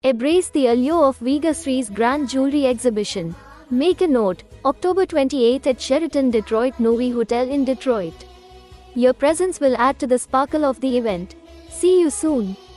Embrace the allure of 𝐕𝐄𝐆𝐋𝐃's grand jewelry exhibition. Make a note, October 28th at Sheraton Detroit Novi Hotel in Detroit. Your presence will add to the sparkle of the event. See you soon.